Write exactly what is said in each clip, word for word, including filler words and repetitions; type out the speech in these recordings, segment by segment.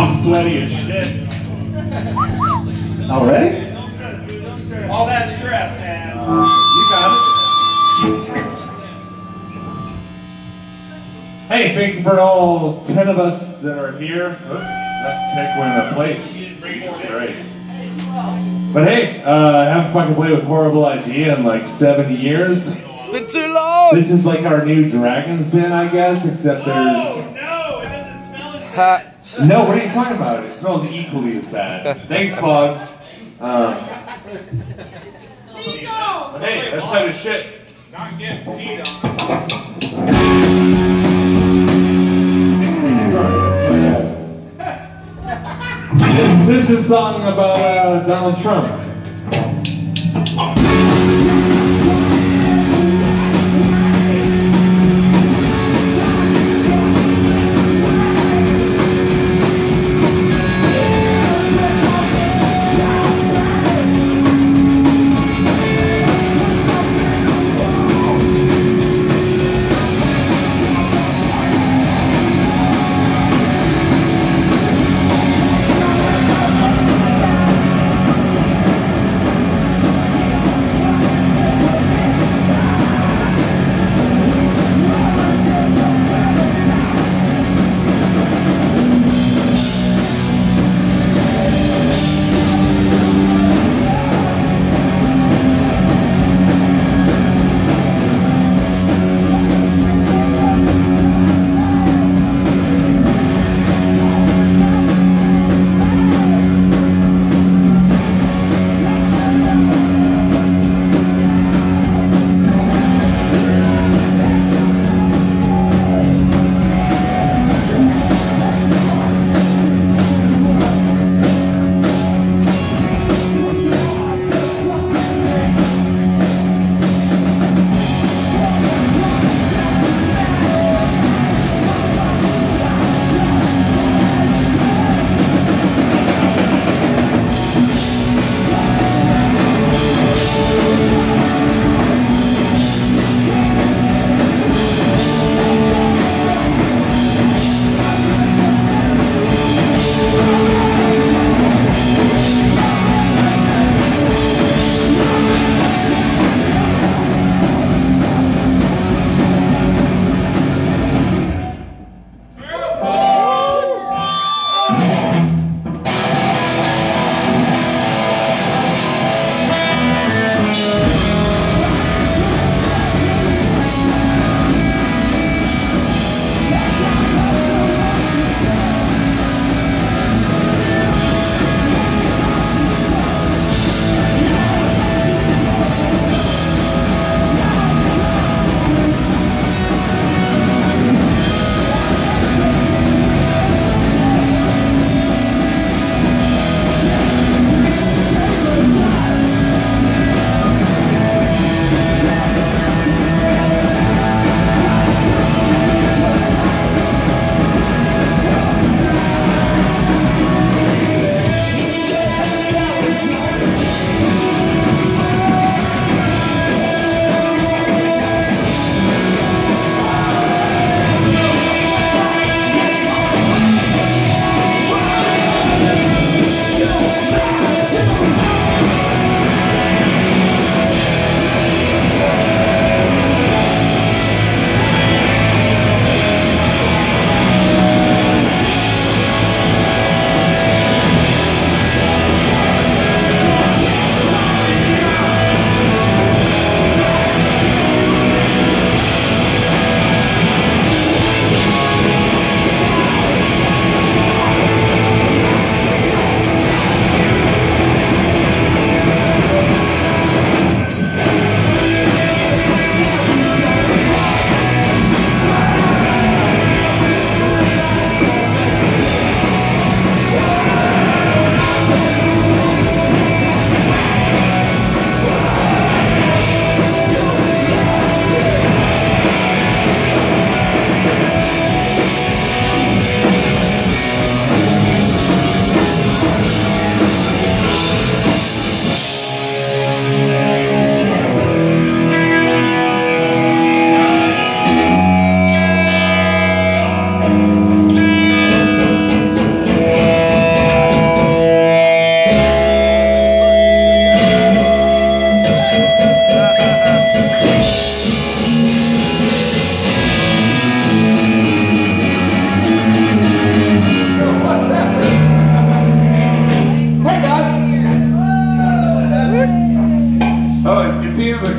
I'm sweaty as shit. Already? All that stress, man. You got it. Hey, thank you for all ten of us that are here. Oops, that pick went in a place. Great. But hey, uh, I haven't fucking played with Horrible Idea in like seven years. It's been too long! This is like our new Dragon's Den, I guess, except there's... Oh, no, it doesn't smell as bad. No, what are you talking about? It smells equally as bad. Thanks, Boggs. Um, Seagulls! hey, that side of shit. Not getting peed on. Sorry, that's my bad. This is a song about uh, Donald Trump.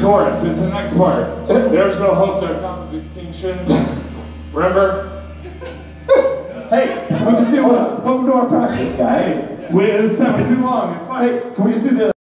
chorus. It's the next part. There's no hope, there comes extinction. Remember? Hey, can we just do, uh, welcome to our practice, guys. Hey, we, it's too long. It's fine. Hey, can we just do the